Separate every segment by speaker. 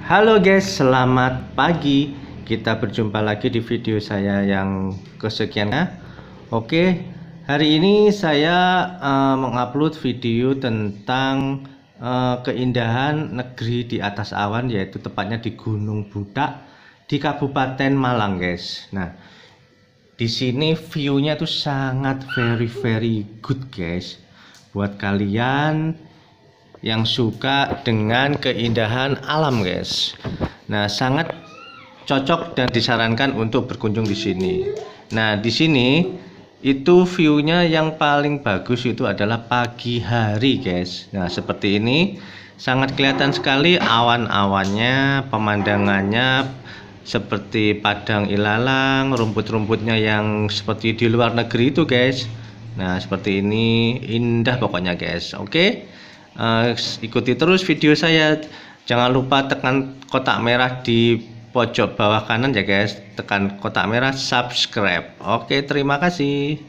Speaker 1: Halo guys, selamat pagi. Kita berjumpa lagi di video saya yang kesekian. Oke, hari ini saya mengupload video tentang keindahan negeri di atas awan, yaitu tepatnya di Gunung Budak di Kabupaten Malang, guys. Nah, di sini view-nya tuh sangat very good, guys. Buat kalian yang suka dengan keindahan alam, guys. Nah, sangat cocok dan disarankan untuk berkunjung di sini. Nah, di sini itu view-nya yang paling bagus itu adalah pagi hari, guys. Nah, seperti ini sangat kelihatan sekali awan-awannya, pemandangannya seperti padang ilalang, rumput-rumputnya yang seperti di luar negeri itu, guys. Nah, seperti ini indah pokoknya, guys. Oke. Ikuti terus video saya. Jangan lupa tekan kotak merah di pojok bawah kanan ya, guys. Tekan kotak merah subscribe. Oke, terima kasih.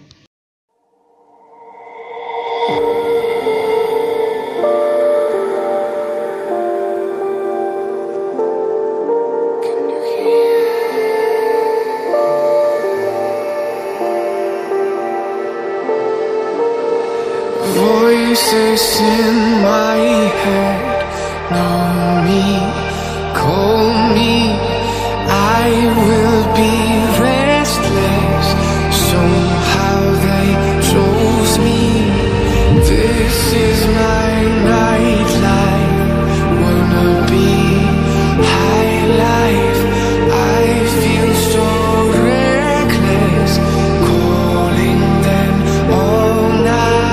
Speaker 2: Voices in my head know me, call me. I will be restless. Somehow they chose me. This is my nightlife. Wanna be high life. I feel so reckless, calling them all night.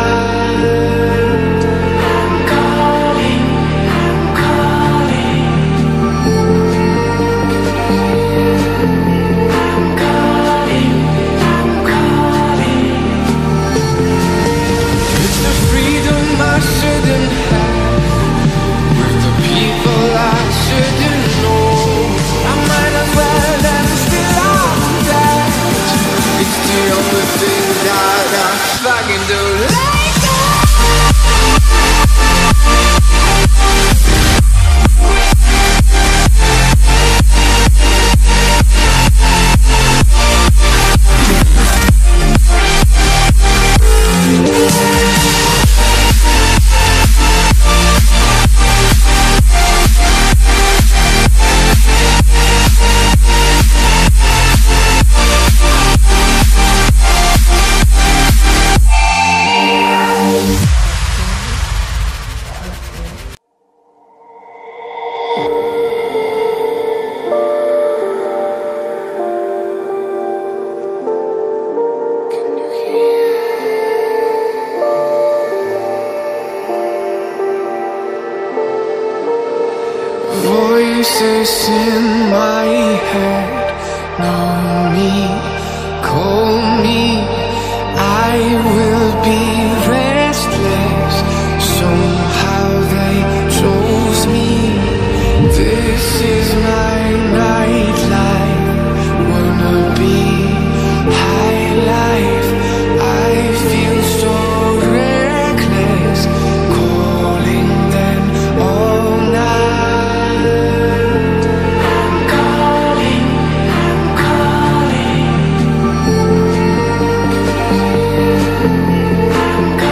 Speaker 2: Voices in my head know me, call me. I will be restless. Somehow they chose me. This is my nightlife. Wanna be high life. I feel so reckless, calling them all night. I'm calling.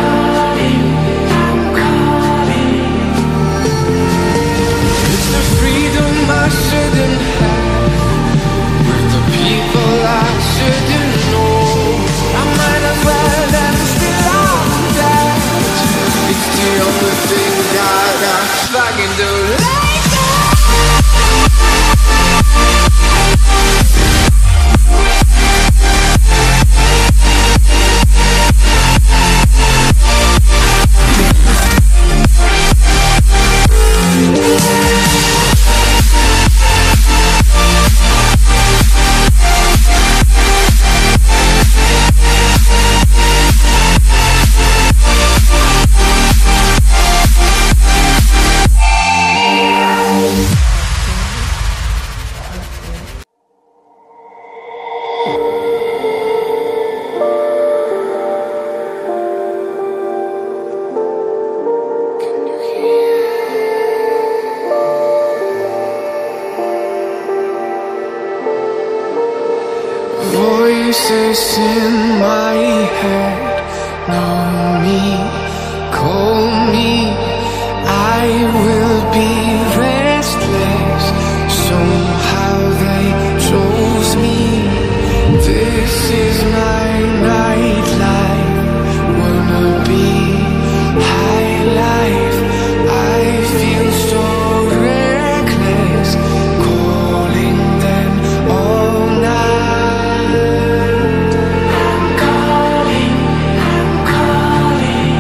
Speaker 2: Voices in my head, know me, call me. I will be restless. Somehow they chose me. This is my nightlife. Wanna be high life. I feel so reckless, calling them all night. I'm calling, I'm calling.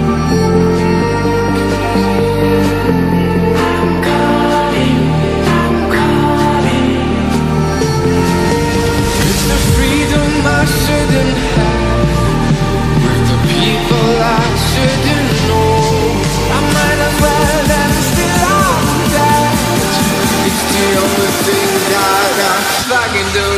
Speaker 2: I'm calling, I'm calling. It's the freedom I shouldn't have, with the people I shouldn't know. I might as well have still on that. It's the only thing that I fucking do.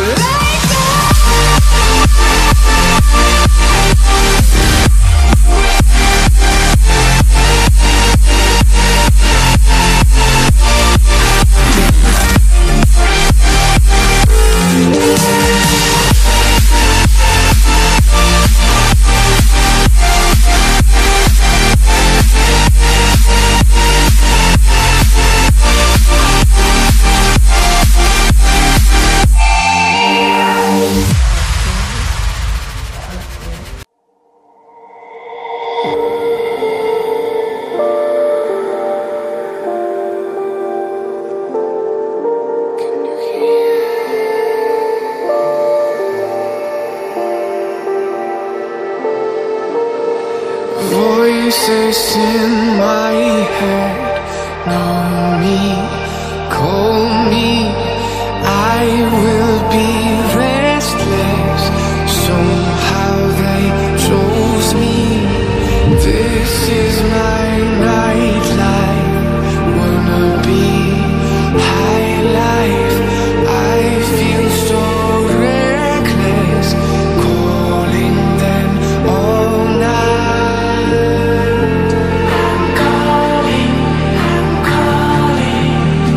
Speaker 2: Voices in my head, know me, call me. I will be restless. Somehow they chose me. This is my nightlife. Wanna be high life. I feel so reckless, calling them all night. I'm calling, I'm calling.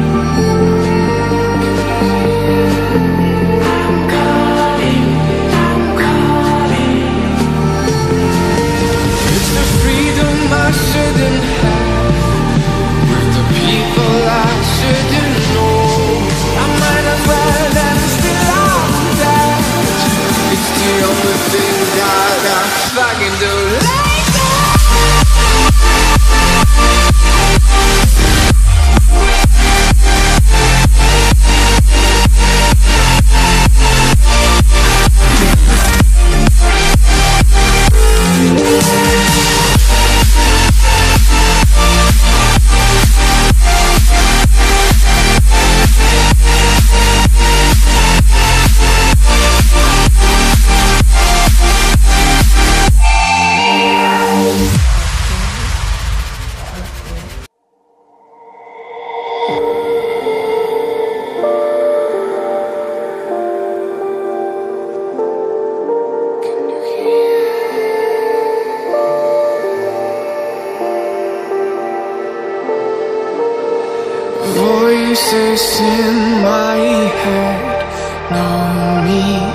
Speaker 2: I'm calling, I'm calling. It's the freedom I shouldn't have, with the people I shouldn't know. I might as well have still on that. It's the only thing that I fucking do. Voices in my head, know me.